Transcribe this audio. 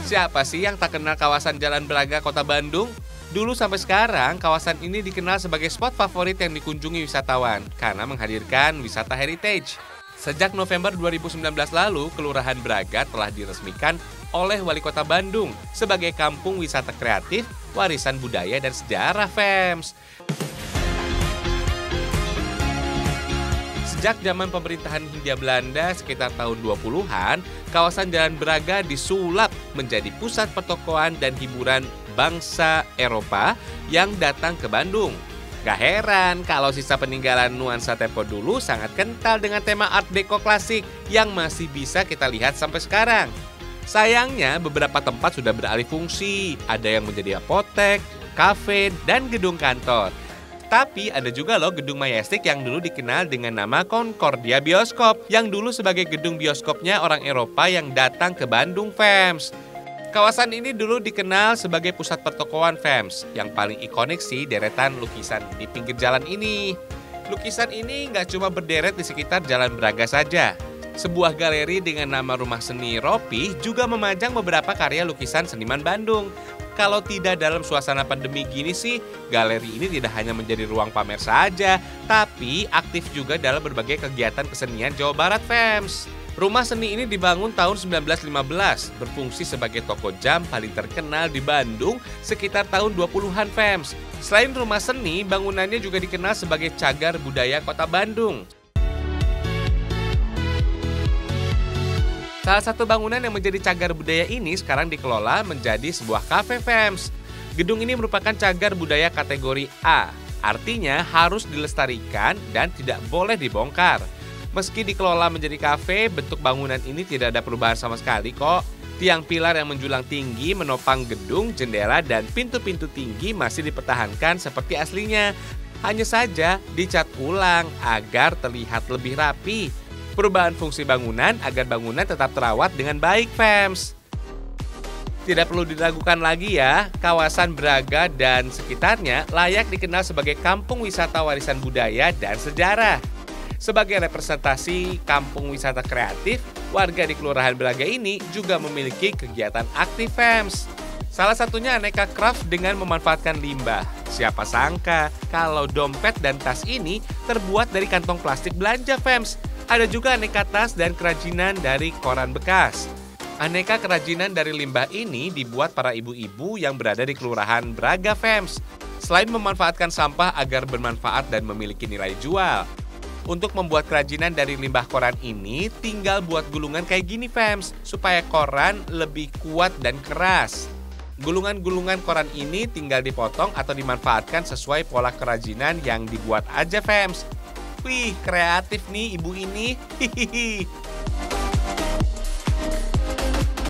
Siapa sih yang tak kenal kawasan Jalan Braga, Kota Bandung? Dulu sampai sekarang, kawasan ini dikenal sebagai spot favorit yang dikunjungi wisatawan karena menghadirkan wisata heritage. Sejak November 2019 lalu, Kelurahan Braga telah diresmikan oleh Wali Kota Bandung sebagai kampung wisata kreatif, warisan budaya dan sejarah, Fems. Sejak zaman pemerintahan Hindia Belanda sekitar tahun 20-an, kawasan Jalan Braga disulap menjadi pusat pertokoan dan hiburan bangsa Eropa yang datang ke Bandung. Gak heran kalau sisa peninggalan nuansa tempo dulu sangat kental dengan tema Art Deco klasik yang masih bisa kita lihat sampai sekarang. Sayangnya beberapa tempat sudah beralih fungsi, ada yang menjadi apotek, kafe, dan gedung kantor. Tapi ada juga loh gedung Majestic yang dulu dikenal dengan nama Concordia Bioskop, yang dulu sebagai gedung bioskopnya orang Eropa yang datang ke Bandung, Fems. Kawasan ini dulu dikenal sebagai pusat pertokoan, Fems. Yang paling ikonik sih deretan lukisan di pinggir jalan ini. Lukisan ini nggak cuma berderet di sekitar Jalan Braga saja. Sebuah galeri dengan nama Rumah Seni Ropi juga memajang beberapa karya lukisan seniman Bandung. Kalau tidak dalam suasana pandemi gini sih, galeri ini tidak hanya menjadi ruang pamer saja, tapi aktif juga dalam berbagai kegiatan kesenian Jawa Barat, Fems. Rumah seni ini dibangun tahun 1915, berfungsi sebagai toko jam paling terkenal di Bandung sekitar tahun 20-an, Fems. Selain rumah seni, bangunannya juga dikenal sebagai cagar budaya Kota Bandung. Salah satu bangunan yang menjadi cagar budaya ini sekarang dikelola menjadi sebuah kafe, Fems. Gedung ini merupakan cagar budaya kategori A, artinya harus dilestarikan dan tidak boleh dibongkar. Meski dikelola menjadi kafe, bentuk bangunan ini tidak ada perubahan sama sekali kok. Tiang pilar yang menjulang tinggi menopang gedung, jendela, dan pintu-pintu tinggi masih dipertahankan seperti aslinya. Hanya saja dicat ulang agar terlihat lebih rapi. Perubahan fungsi bangunan agar bangunan tetap terawat dengan baik, Fems. Tidak perlu diragukan lagi ya, kawasan Braga dan sekitarnya layak dikenal sebagai kampung wisata warisan budaya dan sejarah. Sebagai representasi kampung wisata kreatif, warga di Kelurahan Braga ini juga memiliki kegiatan aktif, Fems. Salah satunya aneka craft dengan memanfaatkan limbah. Siapa sangka kalau dompet dan tas ini terbuat dari kantong plastik belanja, Fems. Ada juga aneka tas dan kerajinan dari koran bekas. Aneka kerajinan dari limbah ini dibuat para ibu-ibu yang berada di Kelurahan Braga, Fems. Selain memanfaatkan sampah agar bermanfaat dan memiliki nilai jual. Untuk membuat kerajinan dari limbah koran ini, tinggal buat gulungan kayak gini, Fems, supaya koran lebih kuat dan keras. Gulungan-gulungan koran ini tinggal dipotong atau dimanfaatkan sesuai pola kerajinan yang dibuat aja, Fems. Wih, kreatif nih ibu ini. Hihihi.